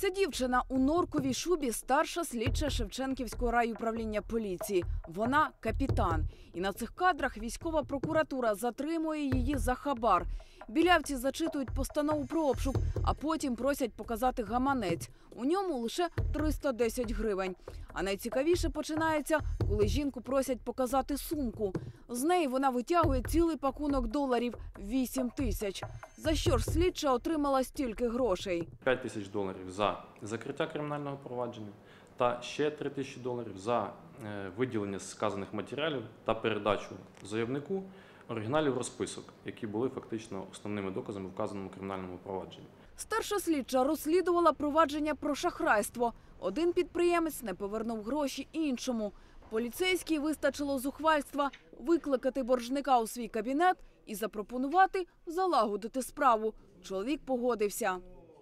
Ця дівчина у норковій шубі – старша слідча Шевченківського райуправління поліції. Вона – капітан. І на цих кадрах військова прокуратура затримує її за хабар. Білявці зачитують постанову про обшук, а потім просять показати гаманець. У ньому лише 310 гривень. А найцікавіше починається, коли жінку просять показати сумку. З неї вона витягує цілий пакунок доларів – 8 тисяч. За що ж слідча отримала стільки грошей? 5 тисяч доларів за закриття кримінального провадження та ще 3 тисячі доларів за виділення сказаних матеріалів та передачу заявнику оригіналів розписок, які були фактично основними доказами в вказаному кримінальному провадженні. Старша слідча розслідувала провадження про шахрайство. Один підприємець не повернув гроші іншому. Поліцейській вистачило зухвальства викликати боржника у свій кабінет і запропонувати залагодити справу. Чоловік погодився.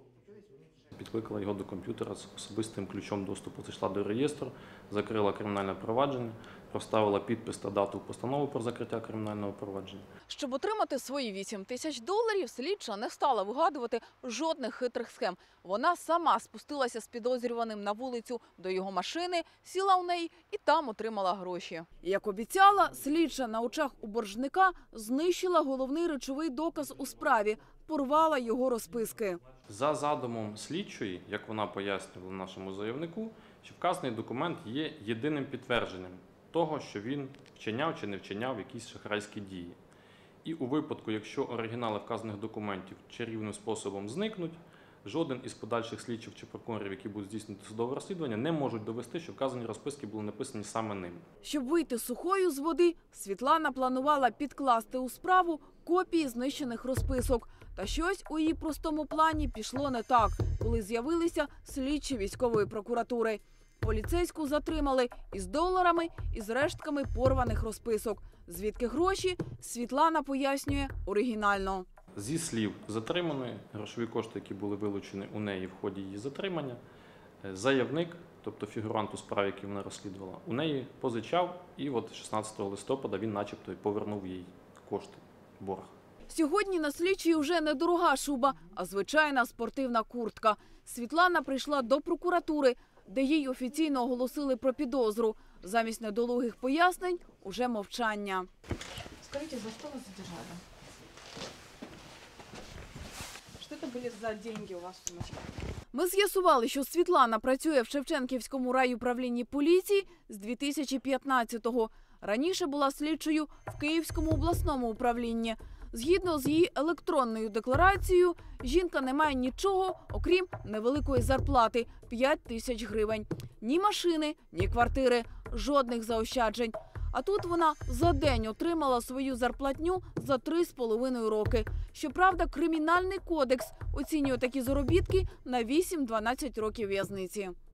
Підкликала його до комп'ютера з особистим ключом доступу, зайшла до реєстру, закрила кримінальне провадження, проставила підпис та дату постанови про закриття кримінального провадження. Щоб отримати свої 8 тисяч доларів, слідча не стала вигадувати жодних хитрих схем. Вона сама спустилася з підозрюваним на вулицю до його машини, сіла у неї і там отримала гроші. Як обіцяла, слідча на очах у боржника знищила головний речовий доказ у справі – порвала його розписки. За задумом слідчої, як вона пояснювала нашому заявнику, що вказаний документ є єдиним підтвердженням того, що він вчиняв чи не вчиняв якісь шахрайські дії. І у випадку, якщо оригінали вказаних документів чарівним способом зникнуть, жоден із подальших слідчих чи прокурорів, які будуть здійснювати судове розслідування, не можуть довести, що вказані розписки були написані саме ним. Щоб вийти сухою з води, Світлана планувала підкласти у справу копії знищених розписок. Та щось у її простому плані пішло не так, коли з'явилися слідчі військової прокуратури. Поліцейську затримали із доларами, і з рештками порваних розписок. Звідки гроші, Світлана пояснює оригінально. Зі слів затриманої, грошові кошти, які були вилучені у неї в ході її затримання, заявник, тобто фігурант у справі, який вона розслідувала, у неї позичав, і от 16 листопада він начебто повернув їй кошти, борг. Сьогодні на слідчій вже не дорога шуба, а звичайна спортивна куртка. Світлана прийшла до прокуратури, де їй офіційно оголосили про підозру. Замість недолугих пояснень – уже мовчання. Скажите, за что вас задержали? Что это были за деньги у вас в сумочке? Ми з'ясували, що Світлана працює в Шевченківському райуправлінні поліції з 2015-го. Раніше була слідчою в Київському обласному управлінні. Згідно з її електронною декларацією, жінка не має нічого, окрім невеликої зарплати – 5 тисяч гривень. Ні машини, ні квартири, жодних заощаджень. А тут вона за день отримала свою зарплатню за 3,5 роки. Щоправда, Кримінальний кодекс оцінює такі заробітки на 8-12 років в'язниці.